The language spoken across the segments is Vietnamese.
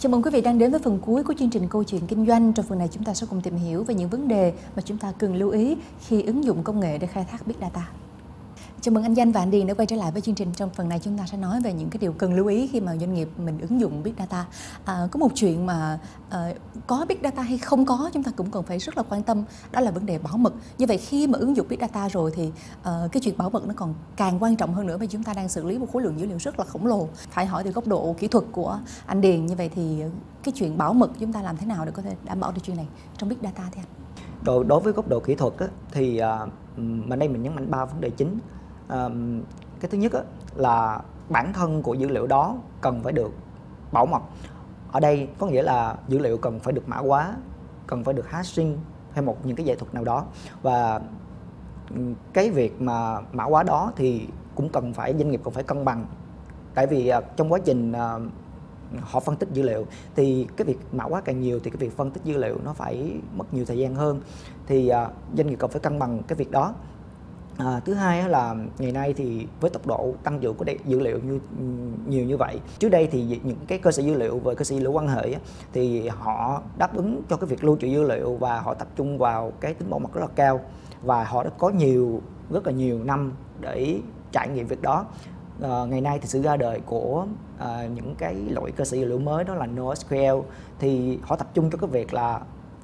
Chào mừng quý vị đang đến với phần cuối của chương trình Câu chuyện kinh doanh. Trong phần này chúng ta sẽ cùng tìm hiểu về những vấn đề mà chúng ta cần lưu ý khi ứng dụng công nghệ để khai thác Big Data. Chào mừng anh Danh và anh Điền đã quay trở lại với chương trình. Trong phần này chúng ta sẽ nói về những cái điều cần lưu ý khi mà doanh nghiệp mình ứng dụng Big Data. Có một chuyện mà có Big Data hay không có chúng ta cũng cần phải rất là quan tâm, đó là vấn đề bảo mật. Như vậy khi mà ứng dụng Big Data rồi thì cái chuyện bảo mật nó còn càng quan trọng hơn nữa, vì chúng ta đang xử lý một khối lượng dữ liệu rất là khổng lồ. Phải hỏi từ góc độ kỹ thuật của anh Điền, như vậy thì cái chuyện bảo mật chúng ta làm thế nào để có thể đảm bảo được chuyện này trong Big Data thì anh? Đối với góc độ kỹ thuật á, thì mà đây mình nhấn mạnh 3 vấn đề chính. Cái thứ nhất á, là bản thân của dữ liệu đó cần phải được bảo mật. Ở đây có nghĩa là dữ liệu cần phải được mã hóa, cần phải được hashing hay những cái nghệ thuật nào đó. Và cái việc mà mã hóa đó thì cũng doanh nghiệp cần phải cân bằng. Tại vì trong quá trình họ phân tích dữ liệu thì cái việc mã hóa càng nhiều thì cái việc phân tích dữ liệu nó phải mất nhiều thời gian hơn, thì doanh nghiệp cần phải cân bằng cái việc đó. Thứ hai là ngày nay thì với tốc độ tăng trưởng của dữ liệu nhiều như vậy, trước đây thì những cái cơ sở dữ liệu về cơ sở dữ liệu quan hệ thì họ đáp ứng cho cái việc lưu trữ dữ liệu và họ tập trung vào cái tính bảo mật rất là cao, và họ đã có rất là nhiều năm để trải nghiệm việc đó. Ngày nay thì sự ra đời của những cái loại cơ sở dữ liệu mới đó là NoSQL, thì họ tập trung cho cái việc là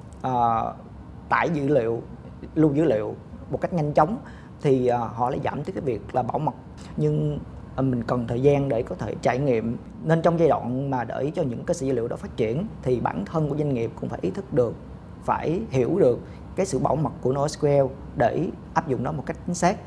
tải dữ liệu, lưu dữ liệu một cách nhanh chóng, thì họ lại giảm tới cái việc là bảo mật. Nhưng mình cần thời gian để có thể trải nghiệm, nên trong giai đoạn mà để cho những cơ sở dữ liệu đó phát triển thì bản thân của doanh nghiệp cũng phải ý thức được, phải hiểu được cái sự bảo mật của NoSQL để áp dụng nó một cách chính xác.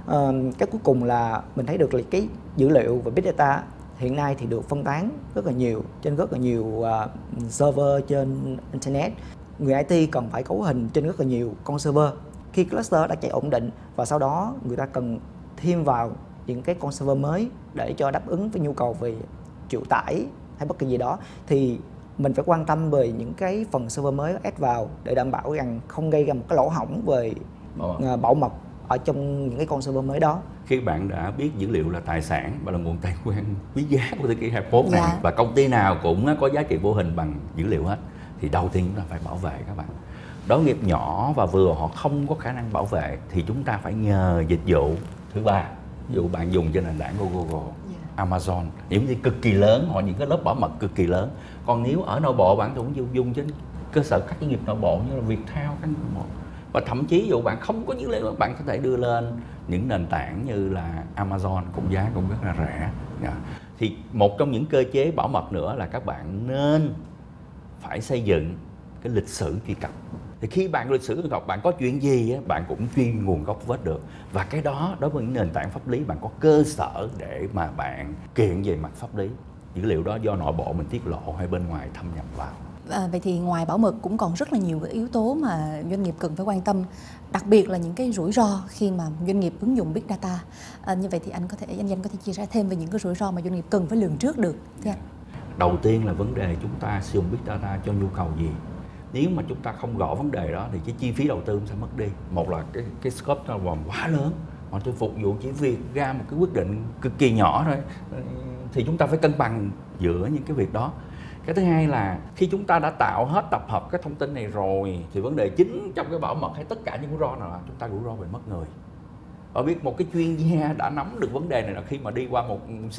Cái cuối cùng là mình thấy được là cái dữ liệu và Big Data hiện nay thì được phân tán rất là nhiều trên rất là nhiều server trên internet. Người IT cần phải cấu hình trên rất là nhiều con server. Khi cluster đã chạy ổn định và sau đó người ta cần thêm vào những cái con server mới để cho đáp ứng với nhu cầu về chịu tải hay bất kỳ gì đó, thì mình phải quan tâm về những cái phần server mới add vào để đảm bảo rằng không gây ra một cái lỗ hổng về bảo mật ở trong những cái con server mới đó. Khi bạn đã biết dữ liệu là tài sản và là nguồn tài nguyên quý giá của thế kỷ 21 này, và công ty nào cũng có giá trị vô hình bằng dữ liệu hết, thì đầu tiên chúng ta phải bảo vệ các bạn. Đối nghiệp nhỏ và vừa họ không có khả năng bảo vệ thì chúng ta phải nhờ dịch vụ thứ ba. Ví dụ bạn dùng trên nền tảng của Google, Amazon, những gì cực kỳ lớn, họ những cái lớp bảo mật cực kỳ lớn. Còn nếu ở nội bộ bạn cũng dùng trên cơ sở các doanh nghiệp nội bộ như là Viettel, các nội bộ. Và thậm chí dụ bạn không có dữ liệu, bạn có thể đưa lên những nền tảng như là Amazon, cũng giá cũng rất là rẻ. Thì một trong những cơ chế bảo mật nữa là các bạn nên phải xây dựng cái lịch sử truy cập. Thì khi bạn lịch sử truy cập, bạn có chuyện gì bạn cũng truy nguồn gốc vết được. Và cái đó đối với những nền tảng pháp lý, bạn có cơ sở để mà bạn kiện về mặt pháp lý. Dữ liệu đó do nội bộ mình tiết lộ hay bên ngoài thâm nhập vào. Vậy thì ngoài bảo mật cũng còn rất là nhiều cái yếu tố mà doanh nghiệp cần phải quan tâm, đặc biệt là những cái rủi ro khi mà doanh nghiệp ứng dụng Big Data. Như vậy thì anh Danh có thể chia sẻ thêm về những cái rủi ro mà doanh nghiệp cần phải lường trước được thưa anh? Đầu tiên là vấn đề chúng ta sử dụng Big Data cho nhu cầu gì. Nếu mà chúng ta không rõ vấn đề đó thì cái chi phí đầu tư sẽ mất đi. Một là cái scope nó còn quá lớn, họ chỉ phục vụ chỉ việc ra một cái quyết định cực kỳ nhỏ thôi, thì chúng ta phải cân bằng giữa những cái việc đó. Cái thứ hai là khi chúng ta đã tạo hết tập hợp cái thông tin này rồi thì vấn đề chính trong cái bảo mật hay tất cả những rủi ro nào là chúng ta rủi ro về mất người. Và biết một cái chuyên gia đã nắm được vấn đề này là khi mà đi qua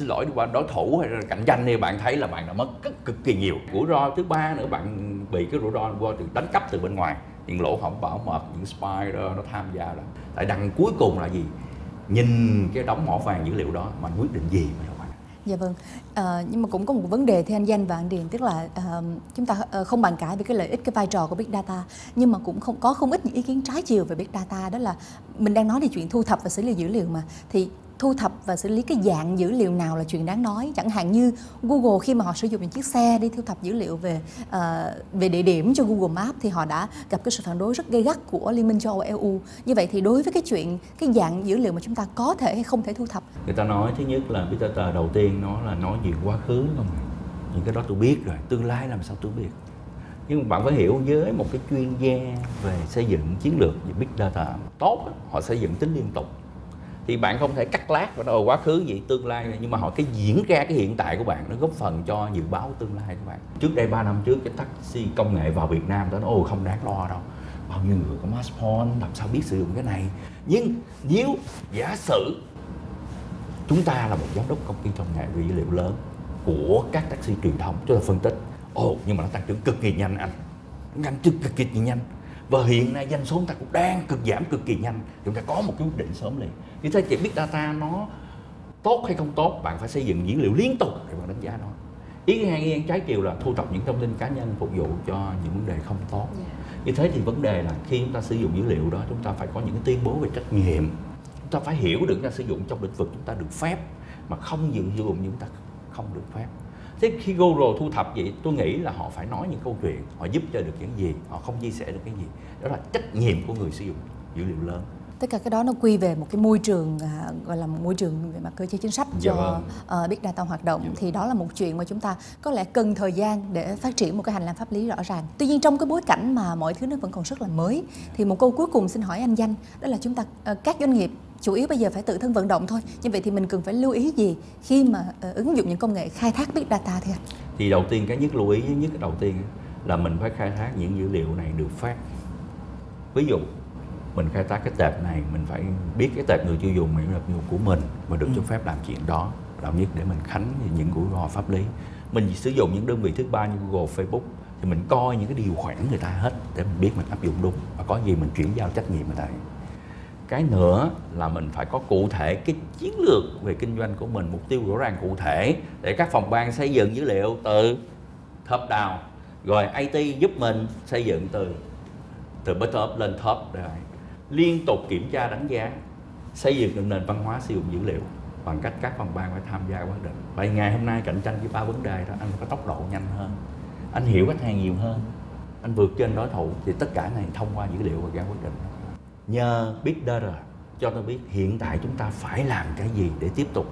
đối thủ hay là cạnh tranh thì bạn thấy là bạn đã mất cực kỳ nhiều. Rủi ro thứ ba nữa, bạn bị cái rủi ro qua từ đánh cắp từ bên ngoài, những lỗ hổng bảo mật, những spy nó tham gia đó. Tại đằng cuối cùng là gì? Nhìn cái đống mỏ vàng dữ liệu đó mà quyết định gì mà đâu bạn. Dạ vâng, nhưng mà cũng có một vấn đề thưa anh Danh và anh Điền, tức là chúng ta không bàn cãi về cái lợi ích, cái vai trò của Big Data, nhưng mà cũng không ít những ý kiến trái chiều về Big Data. Đó là mình đang nói về chuyện thu thập và xử lý dữ liệu mà, thì thu thập và xử lý cái dạng dữ liệu nào là chuyện đáng nói. Chẳng hạn như Google khi mà họ sử dụng những chiếc xe đi thu thập dữ liệu về địa điểm cho Google Maps thì họ đã gặp cái sự phản đối rất gay gắt của Liên minh châu Âu EU. Như vậy thì đối với cái dạng dữ liệu mà chúng ta có thể hay không thể thu thập, người ta nói thứ nhất là Big Data đầu tiên nó là nói về quá khứ không, những cái đó tôi biết rồi, tương lai làm sao tôi biết. Nhưng mà bạn phải hiểu, với một cái chuyên gia về xây dựng chiến lược về Big Data tốt, họ xây dựng tính liên tục. thì bạn không thể cắt lát vào quá khứ gì tương lai, nhưng mà họ cái diễn ra cái hiện tại của bạn nó góp phần cho dự báo tương lai của bạn. Trước đây 3 năm trước cái taxi công nghệ vào Việt Nam đó, nó không đáng lo đâu, bao nhiêu người có smartphone làm sao biết sử dụng cái này. Nhưng nếu giả sử chúng ta là một giám đốc công ty công nghệ về dữ liệu lớn của các taxi truyền thống, chúng ta phân tích nhưng mà nó tăng trưởng cực kỳ nhanh anh, nhanh cực kỳ nhanh, và hiện nay doanh số chúng ta cũng đang giảm cực kỳ nhanh, chúng ta có một cái quyết định sớm liền. Như thế chỉ Big Data nó tốt hay không tốt, bạn phải xây dựng dữ liệu liên tục để bạn đánh giá nó. Ý hay trái chiều là thu thập những thông tin cá nhân phục vụ cho những vấn đề không tốt. Như thế thì vấn đề là khi chúng ta sử dụng dữ liệu đó, chúng ta phải có những cái tuyên bố về trách nhiệm. Chúng ta phải hiểu được chúng ta sử dụng trong lĩnh vực chúng ta được phép, mà không sử dụng chúng ta không được phép. Thế khi Google thu thập vậy, tôi nghĩ là họ phải nói những câu chuyện, họ giúp cho được những gì, họ không chia sẻ được cái gì. Đó là trách nhiệm của người sử dụng dữ liệu lớn. Tất cả cái đó nó quy về một cái môi trường, gọi là một môi trường về mặt cơ chế chính sách cho Big Data hoạt động. Thì đó là một chuyện mà chúng ta có lẽ cần thời gian để phát triển một cái hành lang pháp lý rõ ràng. Tuy nhiên trong cái bối cảnh mà mọi thứ nó vẫn còn rất là mới, thì một câu cuối cùng xin hỏi anh Danh, đó là chúng ta các doanh nghiệp chủ yếu bây giờ phải tự thân vận động thôi. Như vậy thì mình cần phải lưu ý gì khi mà ứng dụng những công nghệ khai thác Big Data thưa anh? Thì đầu tiên cái nhất lưu ý nhất đầu tiên là mình phải khai thác những dữ liệu này được phép. Ví dụ mình khai thác cái tệp này, mình phải biết cái tệp người tiêu dùng là người của mình và được cho phép làm chuyện đó. Đạo nhất để mình tránh những rủi ro pháp lý. Mình sử dụng những đơn vị thứ ba như Google, Facebook thì mình coi những cái điều khoản người ta hết để mình biết mình áp dụng đúng, và có gì mình chuyển giao trách nhiệm người ta. Cái nữa là mình phải có cụ thể cái chiến lược về kinh doanh của mình, mục tiêu rõ ràng cụ thể để các phòng ban xây dựng dữ liệu từ top down, rồi IT giúp mình xây dựng từ bottom up lên top, rồi liên tục kiểm tra đánh giá, xây dựng được nền văn hóa sử dụng dữ liệu bằng cách các phòng ban phải tham gia quyết định. Vậy ngày hôm nay cạnh tranh với 3 vấn đề đó, anh có tốc độ nhanh hơn, anh hiểu khách hàng nhiều hơn, anh vượt trên đối thủ, thì tất cả này thông qua dữ liệu và ra quyết định. Nhờ Big Data cho tôi biết hiện tại chúng ta phải làm cái gì để tiếp tục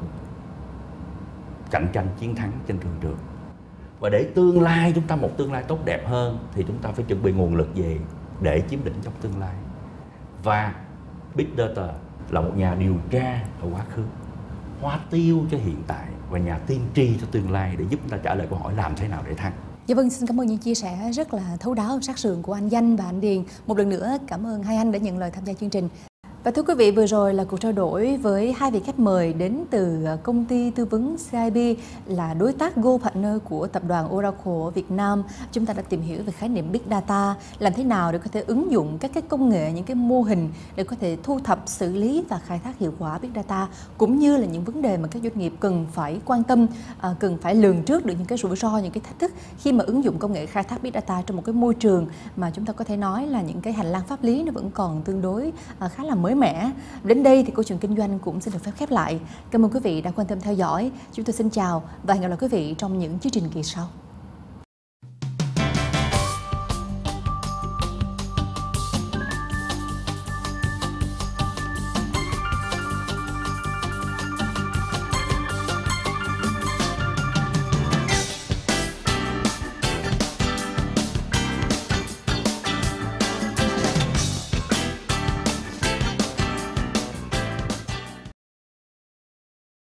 cạnh tranh chiến thắng trên thương trường. Và để tương lai chúng ta một tương lai tốt đẹp hơn thì chúng ta phải chuẩn bị nguồn lực gì để chiếm lĩnh trong tương lai. Và Big Data là một nhà điều tra ở quá khứ, hoa tiêu cho hiện tại và nhà tiên tri cho tương lai để giúp chúng ta trả lời câu hỏi làm thế nào để thắng. Dạ vâng, xin cảm ơn những chia sẻ rất là thấu đáo, sát sườn của anh Danh và anh Điền. Một lần nữa cảm ơn hai anh đã nhận lời tham gia chương trình. Và thưa quý vị, vừa rồi là cuộc trao đổi với hai vị khách mời đến từ công ty tư vấn CIB, là đối tác Go Partner của tập đoàn Oracle ở Việt Nam. Chúng ta đã tìm hiểu về khái niệm Big Data, làm thế nào để có thể ứng dụng các cái công nghệ, những cái mô hình để có thể thu thập, xử lý và khai thác hiệu quả Big Data, cũng như là những vấn đề mà các doanh nghiệp cần phải quan tâm, cần phải lường trước được những cái rủi ro, những cái thách thức khi mà ứng dụng công nghệ khai thác Big Data trong một cái môi trường mà chúng ta có thể nói là những cái hành lang pháp lý nó vẫn còn tương đối khá là mới mẻ. Đến đây thì câu chuyện kinh doanh cũng xin được phép khép lại. Cảm ơn quý vị đã quan tâm theo dõi. Chúng tôi xin chào và hẹn gặp lại quý vị trong những chương trình kỳ sau.